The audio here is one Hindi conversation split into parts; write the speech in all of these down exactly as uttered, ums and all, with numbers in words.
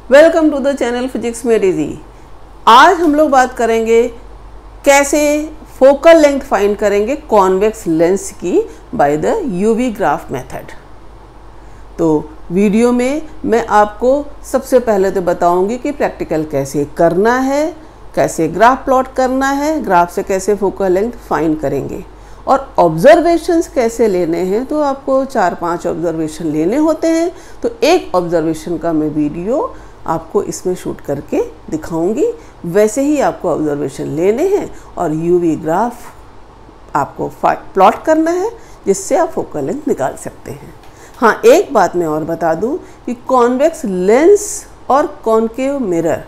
Welcome to the channel physics made easy. आज हम लोग बात करेंगे कैसे फोकल लेंथ फाइंड करेंगे कॉन्वेक्स लेंस की by the UV graph method. तो वीडियो में मैं आपको सबसे पहले तो बताऊंगी कि प्रैक्टिकल कैसे करना है, कैसे ग्राफ प्लॉट करना है, ग्राफ से कैसे फोकल लेंथ फाइंड करेंगे और ऑब्जर्वेशंस कैसे लेने हैं। तो आपको चार पांच ऑब्जर्वेशन लेने होते हैं, तो एक ऑब्जर्वेशन का मैं वीडियो आपको इसमें शूट करके दिखाऊंगी। वैसे ही आपको ऑब्जर्वेशन लेने हैं और यूवी ग्राफ आपको प्लॉट करना है जिससे आप फोकल लेंथ निकाल सकते हैं। हाँ, एक बात मैं और बता दूं कि कॉन्वेक्स लेंस और कॉनकेव मिरर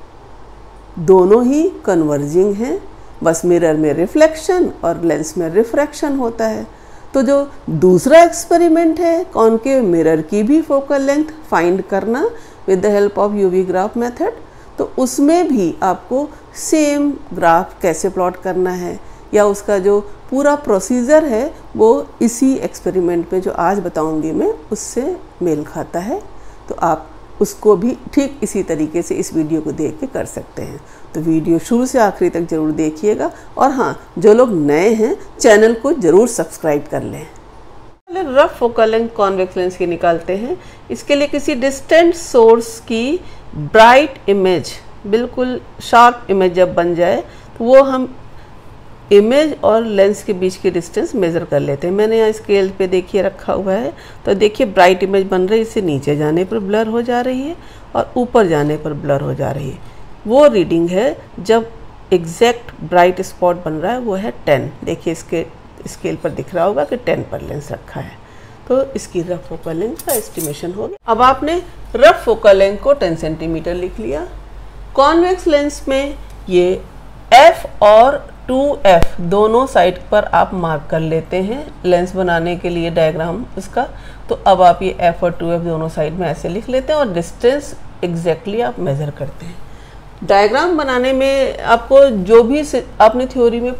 दोनों ही कन्वर्जिंग हैं, बस मिरर में रिफ्लेक्शन और लेंस में रिफ्रैक्शन होता है। तो जो दूसरा एक्सपेरिमेंट है कॉनकेव मिरर की भी फोकल लेंथ फाइंड करना with the help of UV graph method, तो उसमें भी आपको सेम ग्राफ कैसे प्लॉट करना है या उसका जो पूरा प्रोसीजर है वो इसी एक्सपेरिमेंट में जो आज बताऊंगी मैं उससे मेल खाता है। तो आप उसको भी ठीक इसी तरीके से इस वीडियो को देख के कर सकते हैं। तो वीडियो शुरू से आखिरी तक ज़रूर देखिएगा और हाँ, जो लोग नए हैं चैनल को ज़रूर सब्सक्राइब कर लें। पहले rough focal length convex lens की निकालते हैं। इसके लिए किसी डिस्टेंट सोर्स की ब्राइट इमेज, बिल्कुल शार्प इमेज जब बन जाए तो वो हम इमेज और लेंस के बीच की डिस्टेंस मेज़र कर लेते हैं। मैंने यहाँ स्केल पे देखिए रखा हुआ है, तो देखिए ब्राइट इमेज बन रही है, इससे नीचे जाने पर ब्लर हो जा रही है और ऊपर जाने पर ब्लर हो जा रही है। वो रीडिंग है जब एग्जैक्ट ब्राइट स्पॉट बन रहा है वो है टेन। देखिए इसके स्केल पर दिख रहा होगा कि टेन पर लेंस रखा है, तो इसकी रफ फोकल लेंथ का एस्टिमेशन हो गया। अब आपने रफ फोकल लेंथ को टेन सेंटीमीटर लिख लिया। कॉन्वेक्स लेंस में ये एफ और टू एफ दोनों साइड पर आप मार्क कर लेते हैं लेंस बनाने के लिए डायग्राम उसका। तो अब आप ये एफ और टू एफ दोनों साइड में ऐसे लिख लेते हैं और डिस्टेंस एग्जैक्टली आप मेज़र करते हैं। डायग्राम बनाने में आपको जो भी आपने थ्योरी में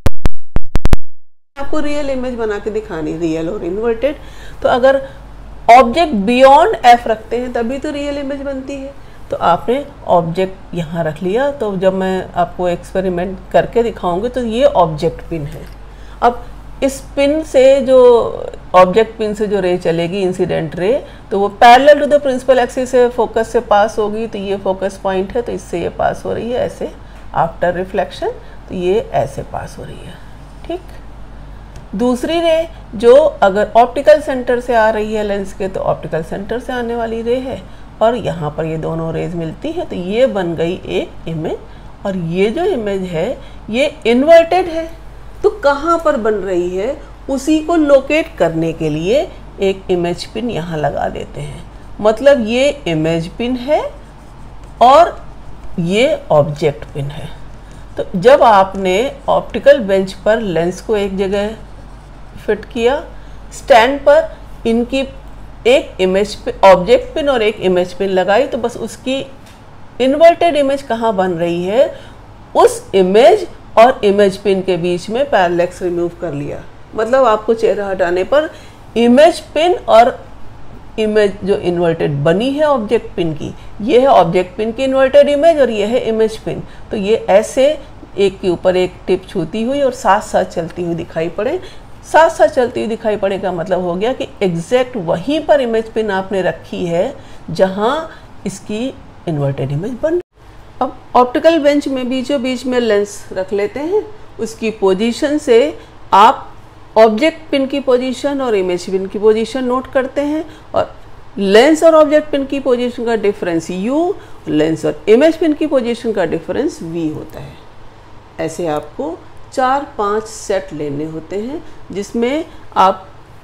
आपको रियल इमेज बना के दिखानी, रियल और इन्वर्टेड। तो अगर ऑब्जेक्ट बियॉन्ड एफ रखते हैं तभी तो रियल इमेज बनती है। तो आपने ऑब्जेक्ट यहाँ रख लिया। तो जब मैं आपको एक्सपेरिमेंट करके दिखाऊंगी तो ये ऑब्जेक्ट पिन है। अब इस पिन से जो ऑब्जेक्ट पिन से जो रे चलेगी इंसिडेंट रे, तो वो parallel to the principal axis से फोकस से पास होगी। तो ये फोकस पॉइंट है, तो इससे ये पास हो रही है ऐसे आफ्टर रिफ्लेक्शन, तो ये ऐसे पास हो रही है। ठीक, दूसरी रे जो अगर ऑप्टिकल सेंटर से आ रही है लेंस के, तो ऑप्टिकल सेंटर से आने वाली रे है और यहाँ पर ये दोनों रेज मिलती हैं, तो ये बन गई एक इमेज। और ये जो इमेज है ये इन्वर्टेड है, तो कहाँ पर बन रही है उसी को लोकेट करने के लिए एक इमेज पिन यहाँ लगा देते हैं। मतलब ये इमेज पिन है और ये ऑब्जेक्ट पिन है। तो जब आपने ऑप्टिकल बेंच पर लेंस को एक जगह फिट किया, स्टैंड पर इनकी एक इमेज ऑब्जेक्ट पिन और एक इमेज पिन लगाई, तो बस उसकी इन्वर्टेड इमेज कहाँ बन रही है उस इमेज और इमेज पिन के बीच में पैरेलैक्स रिमूव कर लिया। मतलब आपको चेहरा हटाने पर इमेज पिन और इमेज जो इन्वर्टेड बनी है ऑब्जेक्ट पिन की, ये है ऑब्जेक्ट पिन की इन्वर्टेड इमेज और ये है इमेज पिन। तो ये ऐसे एक के ऊपर एक टिप छूती हुई और साथ साथ चलती हुई दिखाई पड़े। साथ साथ चलती हुई दिखाई पड़े का मतलब हो गया कि एग्जैक्ट वहीं पर इमेज पिन आपने रखी है जहां इसकी इन्वर्टेड इमेज बन। अब ऑप्टिकल बेंच में बीचों बीच में लेंस रख लेते हैं। उसकी पोजीशन से आप ऑब्जेक्ट पिन की पोजीशन और इमेज पिन की पोजीशन नोट करते हैं और लेंस और ऑब्जेक्ट पिन की पोजीशन का डिफरेंस u, लेंस और इमेज पिन की पोजीशन का डिफरेंस v होता है। ऐसे आपको चार पांच सेट लेने होते हैं जिसमें आप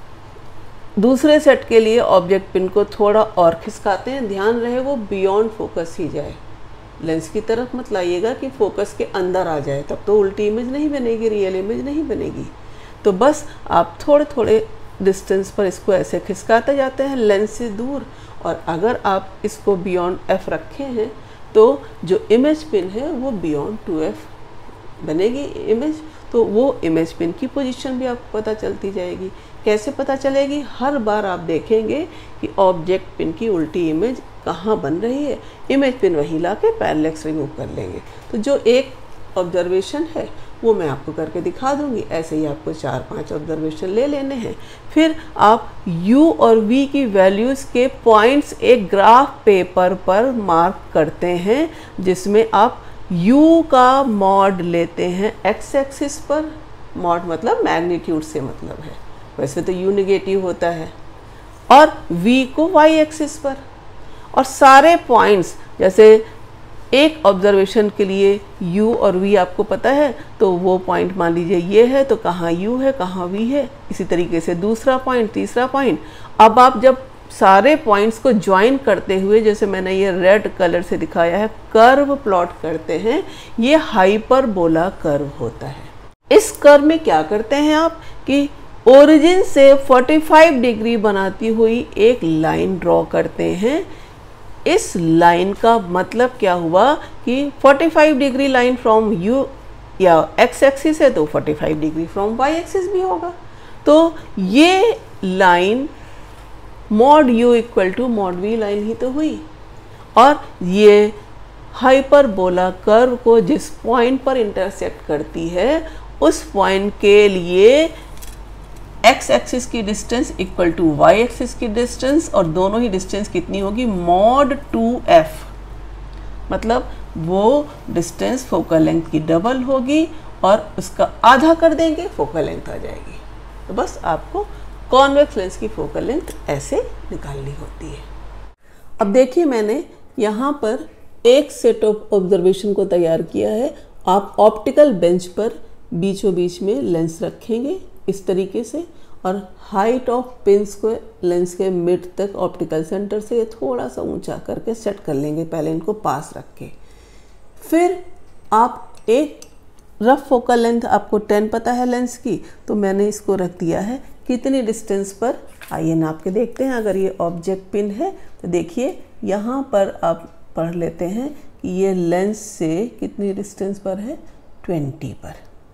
दूसरे सेट के लिए ऑब्जेक्ट पिन को थोड़ा और खिसकाते हैं। ध्यान रहे वो बियॉन्ड फोकस ही जाए, लेंस की तरफ मत लाइएगा कि फोकस के अंदर आ जाए, तब तो उल्टी इमेज नहीं बनेगी, रियल इमेज नहीं बनेगी। तो बस आप थोड़े थोड़े डिस्टेंस पर इसको ऐसे खिसकाते जाते हैं लेंस से दूर। और अगर आप इसको बियॉन्ड एफ रखे हैं तो जो इमेज पिन है वो बियॉन्ड टू एफ बनेगी इमेज। तो वो इमेज पिन की पोजीशन भी आपको पता चलती जाएगी। कैसे पता चलेगी? हर बार आप देखेंगे कि ऑब्जेक्ट पिन की उल्टी इमेज कहाँ बन रही है, इमेज पिन वहीं ला के पैरेलैक्स रिमूव कर लेंगे। तो जो एक ऑब्जर्वेशन है वो मैं आपको करके दिखा दूंगी। ऐसे ही आपको चार पांच ऑब्जर्वेशन ले लेने हैं। फिर आप u और v की वैल्यूज़ के पॉइंट्स एक ग्राफ पेपर पर मार्क करते हैं, जिसमें आप u का मॉड लेते हैं x एक्सिस पर, मॉड मतलब मैग्नीट्यूड से मतलब है, वैसे तो u निगेटिव होता है, और v को y एक्सिस पर। और सारे पॉइंट्स, जैसे एक ऑब्जर्वेशन के लिए u और v आपको पता है, तो वो पॉइंट मान लीजिए ये है, तो कहाँ u है कहाँ v है। इसी तरीके से दूसरा पॉइंट, तीसरा पॉइंट। अब आप जब सारे पॉइंट्स को ज्वाइन करते हुए, जैसे मैंने ये रेड कलर से दिखाया है, कर्व प्लॉट करते हैं, ये हाइपरबोला कर्व होता है। इस कर्व में क्या करते हैं आप कि ओरिजिन से पैंतालीस डिग्री बनाती हुई एक लाइन ड्रॉ करते हैं। इस लाइन का मतलब क्या हुआ कि पैंतालीस डिग्री लाइन फ्रॉम u या x एक्सिस है, तो पैंतालीस डिग्री फ्रॉम y एक्सिस भी होगा। तो ये line mod u equal to mod v line ही तो हुई। और ये हाइपरबोला कर्व को जिस पॉइंट पर इंटरसेक्ट करती है, उस पॉइंट के लिए x एक्सिस की distance equal to y axis की डिस्टेंस, और दोनों ही डिस्टेंस कितनी होगी, मॉड टू एफ, मतलब वो डिस्टेंस फोकल लेंथ की डबल होगी और उसका आधा कर देंगे, फोकल लेंथ आ जाएगी। तो बस आपको कॉन्वेक्स लेंस की फोकल लेंथ ऐसे निकालनी होती है। अब देखिए, मैंने यहाँ पर एक सेट ऑफ ऑब्जर्वेशन को तैयार किया है। आप ऑप्टिकल बेंच पर बीचों बीच में लेंस रखेंगे इस तरीके से, और हाइट ऑफ पिंस को लेंस के मिड तक ऑप्टिकल सेंटर से थोड़ा सा ऊंचा करके सेट कर लेंगे, पहले इनको पास रख के। फिर आप एक रफ फोकल लेंथ, आपको टेन पता है लेंस की, तो मैंने इसको रख दिया है कितनी डिस्टेंस पर, आइए नाप के देखते हैं। अगर ये ऑब्जेक्ट पिन है तो देखिए यहाँ पर आप पढ़ लेते हैं कि ये लेंस से कितनी डिस्टेंस पर है, ट्वेंटी पर,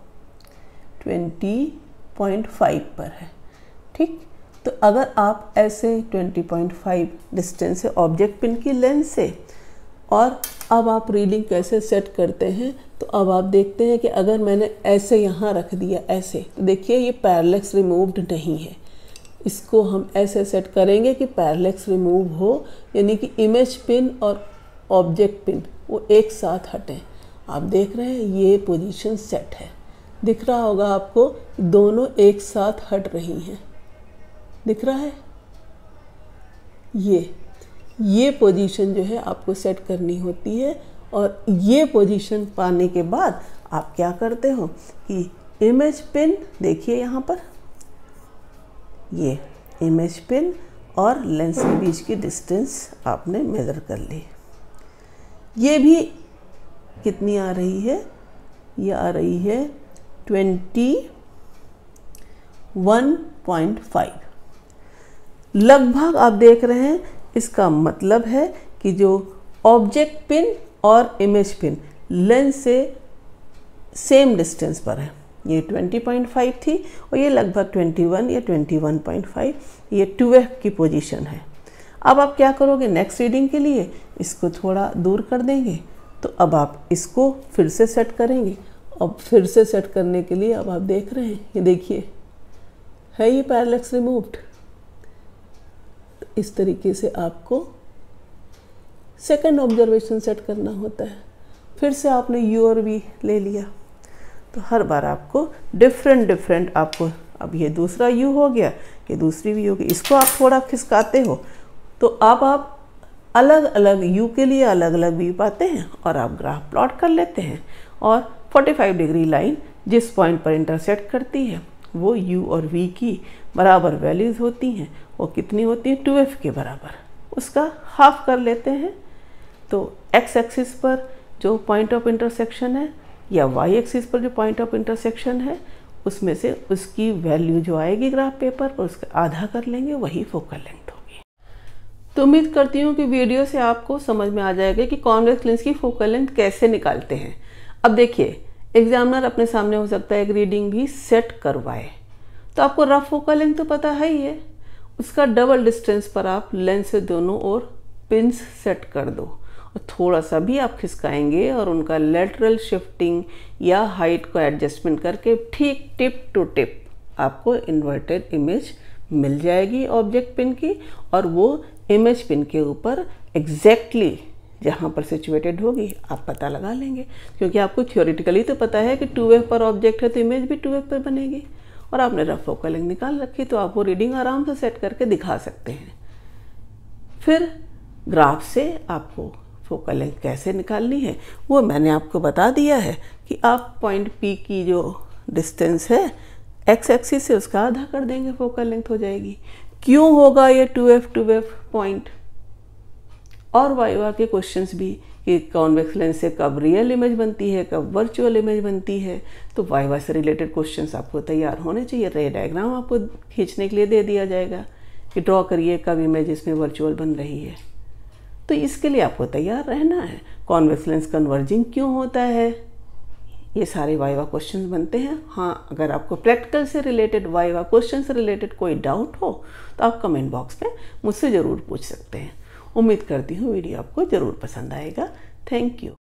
ट्वेंटी पॉइंट फाइव पर है। ठीक, तो अगर आप ऐसे ट्वेंटी पॉइंट फाइव डिस्टेंस है ऑब्जेक्ट पिन की लेंस से, और अब आप रीडिंग कैसे सेट करते हैं, तो अब आप देखते हैं कि अगर मैंने ऐसे यहाँ रख दिया ऐसे, तो देखिए ये पैरेलैक्स रिमूव्ड नहीं है। इसको हम ऐसे सेट करेंगे कि पैरेलैक्स रिमूव हो, यानी कि इमेज पिन और ऑब्जेक्ट पिन वो एक साथ हटें। आप देख रहे हैं ये पोजीशन सेट है, दिख रहा होगा आपको, दोनों एक साथ हट रही हैं, दिख रहा है। ये ये पोजीशन जो है आपको सेट करनी होती है, और ये पोजीशन पाने के बाद आप क्या करते हो कि इमेज पिन, देखिए यहाँ पर ये इमेज पिन और लेंस के बीच की डिस्टेंस आपने मेज़र कर ली। ये भी कितनी आ रही है, ये आ रही है ट्वेंटी वन पॉइंट फाइव लगभग। आप देख रहे हैं, इसका मतलब है कि जो ऑब्जेक्ट पिन और इमेज पिन लेंस से सेम डिस्टेंस पर है। ये ट्वेंटी पॉइंट फाइव थी और ये लगभग ट्वेंटी वन या ट्वेंटी वन पॉइंट फाइव, ये ट्वेल्व की पोजीशन है। अब आप क्या करोगे, नेक्स्ट रीडिंग के लिए इसको थोड़ा दूर कर देंगे, तो अब आप इसको फिर से सेट करेंगे। अब फिर से सेट करने के लिए अब आप देख रहे हैं, ये देखिए है ये पैरेलैक्स रिमूव्ड। इस तरीके से आपको सेकंड ऑब्जर्वेशन सेट करना होता है। फिर से आपने यू और वी ले लिया, तो हर बार आपको डिफरेंट डिफरेंट आपको, अब ये दूसरा यू हो गया, ये दूसरी वी हो गई, इसको आप थोड़ा खिसकाते हो, तो अब आप अलग अलग यू के लिए अलग अलग वी पाते हैं और आप ग्राफ प्लॉट कर लेते हैं। और पैंतालीस डिग्री लाइन जिस पॉइंट पर इंटरसेक्ट करती है वो u और v की बराबर वैल्यूज़ होती हैं। वो कितनी होती है, ट्वेल्व के बराबर, उसका हाफ कर लेते हैं। तो x एक्सिस पर जो पॉइंट ऑफ इंटरसेक्शन है या y एक्सिस पर जो पॉइंट ऑफ इंटरसेक्शन है, उसमें से उसकी वैल्यू जो आएगी ग्राफ पेपर पर उसका आधा कर लेंगे, वही फोकल लेंथ होगी। तो उम्मीद करती हूँ कि वीडियो से आपको समझ में आ जाएगा कि कॉन्वेक्स लेंस की फोकल लेंथ कैसे निकालते हैं। अब देखिए, एग्जामिनर अपने सामने हो सकता है एक रीडिंग भी सेट करवाए, तो आपको रफ फोकल लेंथ तो पता है ही है, उसका डबल डिस्टेंस पर आप लेंस से दोनों ओर पिंस सेट कर दो और थोड़ा सा भी आप खिसकाएंगे और उनका लेटरल शिफ्टिंग या हाइट को एडजस्टमेंट करके ठीक टिप टू टिप आपको इन्वर्टेड इमेज मिल जाएगी ऑब्जेक्ट पिन की, और वो इमेज पिन के ऊपर एग्जैक्टली जहाँ पर सिचुएटेड होगी आप पता लगा लेंगे, क्योंकि आपको थ्योरेटिकली तो पता है कि टू वेव पर ऑब्जेक्ट है तो इमेज भी टू वेव पर बनेगी, और आपने रफ फोकल लेंथ निकाल रखी तो आप वो रीडिंग आराम से सेट करके दिखा सकते हैं। फिर ग्राफ से आपको फोकल लेंथ कैसे निकालनी है वो मैंने आपको बता दिया है कि आप पॉइंट पी की जो डिस्टेंस है एक्स एक्सिस से उसका आधा कर देंगे, फोकल लेंथ हो जाएगी। क्यों होगा ये two F two F point? और वाइवा के क्वेश्चंस भी कि कॉन्वेक्स लेंस से कब रियल इमेज बनती है, कब वर्चुअल इमेज बनती है, तो वाइवा से रिलेटेड क्वेश्चंस आपको तैयार होने चाहिए। रे डायग्राम आपको खींचने के लिए दे दिया जाएगा कि ड्रॉ करिए कब इमेज इसमें वर्चुअल बन रही है, तो इसके लिए आपको तैयार रहना है। कॉन्वेक्स लेंस कन्वर्जिंग क्यों होता है, ये सारे वाइवा क्वेश्चंस बनते हैं। हाँ, अगर आपको प्रैक्टिकल से रिलेटेड वाइवा क्वेश्चन से रिलेटेड कोई डाउट हो तो आप कमेंट बॉक्स में मुझसे ज़रूर पूछ सकते हैं। उम्मीद करती हूँ वीडियो आपको ज़रूर पसंद आएगा। Thank you.